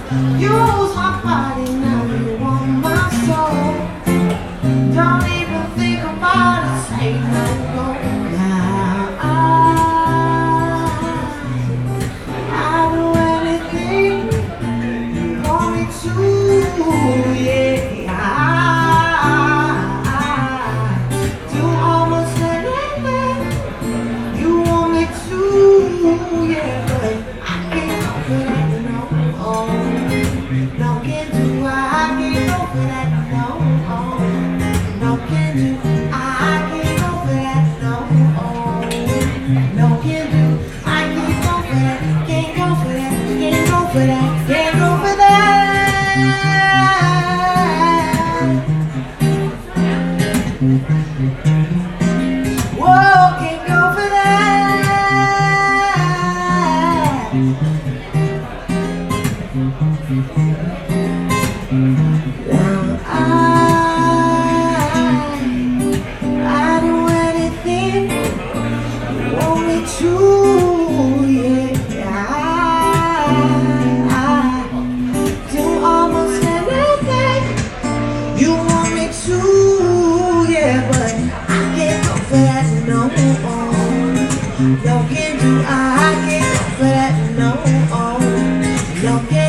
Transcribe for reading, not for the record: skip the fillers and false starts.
You was my body, now you want my soul. Don't even think about it, say no go. Now I do anything you want me to, yeah. I do almost anything you want me to, yeah. But I can't go for that, no. Oh, no can do, I can't go for that, no. Oh, no can do, I can't go for that, no. Oh, no can do, I can't go for that, can't go for that, can't go for that, can't go for that. Whoa, can't go for that. Now I do anything you want me to, yeah. I do almost anything you want me to, yeah. But I can't go for that, no. No can do, I can't go for that, no. No can